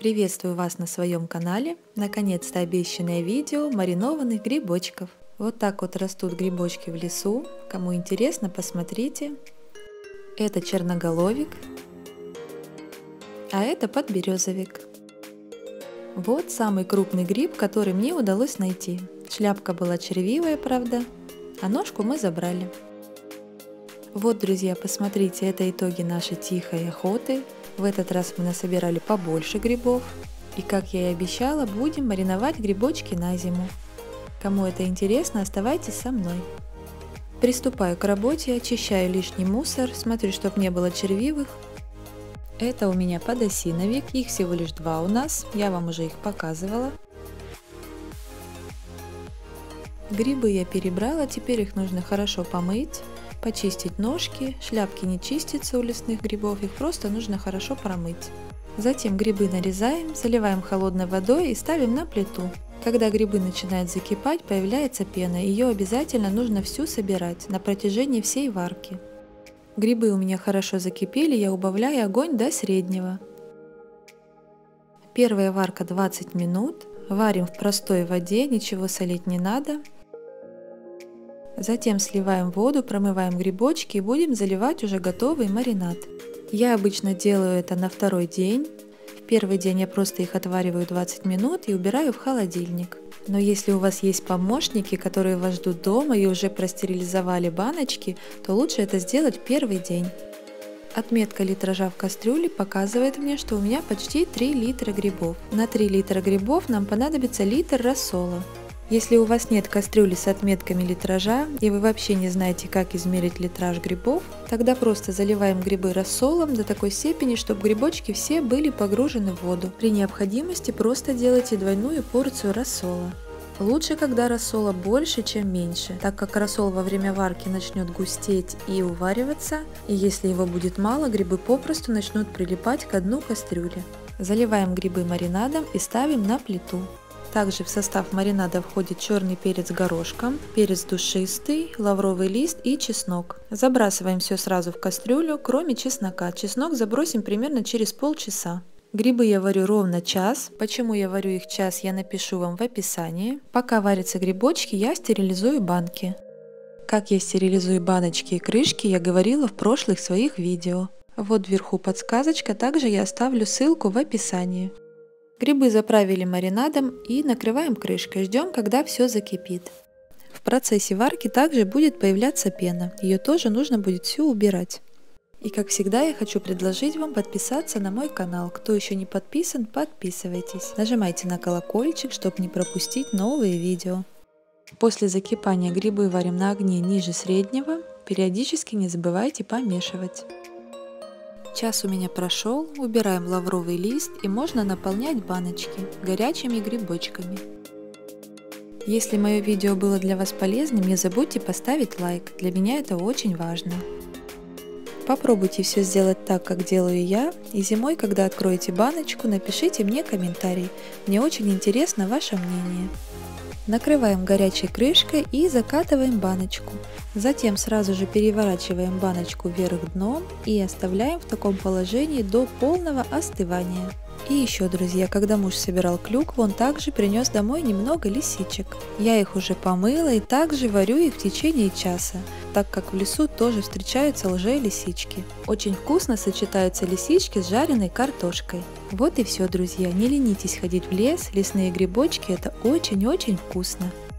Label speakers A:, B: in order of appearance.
A: Приветствую вас на своем канале. Наконец-то обещанное видео маринованных грибочков. Вот так вот растут грибочки в лесу. Кому интересно, посмотрите. Это черноголовик, а это подберезовик. Вот самый крупный гриб, который мне удалось найти. Шляпка была червивая, правда, а ножку мы забрали. Вот, друзья, посмотрите, это итоги нашей тихой охоты. В этот раз мы насобирали побольше грибов. И, как я и обещала, будем мариновать грибочки на зиму. Кому это интересно, оставайтесь со мной. Приступаю к работе, очищаю лишний мусор, смотрю, чтобы не было червивых. Это у меня подосиновик, их всего лишь 2 у нас, я вам уже их показывала. Грибы я перебрала, теперь их нужно хорошо помыть. Почистить ножки, шляпки не чистятся у лесных грибов, их просто нужно хорошо промыть. Затем грибы нарезаем, заливаем холодной водой и ставим на плиту. Когда грибы начинают закипать, появляется пена, ее обязательно нужно всю собирать на протяжении всей варки. Грибы у меня хорошо закипели, я убавляю огонь до среднего. Первая варка 20 минут, варим в простой воде, ничего солить не надо. Затем сливаем воду, промываем грибочки и будем заливать уже готовый маринад. Я обычно делаю это на второй день. В первый день я просто их отвариваю 20 минут и убираю в холодильник. Но если у вас есть помощники, которые вас ждут дома и уже простерилизовали баночки, то лучше это сделать первый день. Отметка литража в кастрюле показывает мне, что у меня почти 3 литра грибов. На 3 литра грибов нам понадобится литр рассола. Если у вас нет кастрюли с отметками литража и вы вообще не знаете, как измерить литраж грибов, тогда просто заливаем грибы рассолом до такой степени, чтобы грибочки все были погружены в воду. При необходимости просто делайте двойную порцию рассола. Лучше, когда рассола больше, чем меньше, так как рассол во время варки начнет густеть и увариваться, и если его будет мало, грибы попросту начнут прилипать к дну кастрюли. Заливаем грибы маринадом и ставим на плиту. Также в состав маринада входит черный перец горошком, перец душистый, лавровый лист и чеснок. Забрасываем все сразу в кастрюлю, кроме чеснока. Чеснок забросим примерно через полчаса. Грибы я варю ровно час. Почему я варю их час, я напишу вам в описании. Пока варятся грибочки, я стерилизую банки. Как я стерилизую баночки и крышки, я говорила в прошлых своих видео. Вот вверху подсказочка, также я оставлю ссылку в описании. Грибы заправили маринадом и накрываем крышкой, ждем, когда все закипит. В процессе варки также будет появляться пена, ее тоже нужно будет всю убирать. И как всегда я хочу предложить вам подписаться на мой канал. Кто еще не подписан, подписывайтесь. Нажимайте на колокольчик, чтобы не пропустить новые видео. После закипания грибы варим на огне ниже среднего, периодически не забывайте помешивать. Час у меня прошел, убираем лавровый лист и можно наполнять баночки горячими грибочками. Если мое видео было для вас полезным, не забудьте поставить лайк, для меня это очень важно. Попробуйте все сделать так, как делаю я, и зимой, когда откроете баночку, напишите мне комментарий, мне очень интересно ваше мнение. Накрываем горячей крышкой и закатываем баночку. Затем сразу же переворачиваем баночку вверх дном и оставляем в таком положении до полного остывания. И еще, друзья, когда муж собирал клюкву, он также принес домой немного лисичек. Я их уже помыла и также варю их в течение часа, так как в лесу тоже встречаются лже-лисички. Очень вкусно сочетаются лисички с жареной картошкой. Вот и все, друзья, не ленитесь ходить в лес, лесные грибочки — это очень-очень вкусно.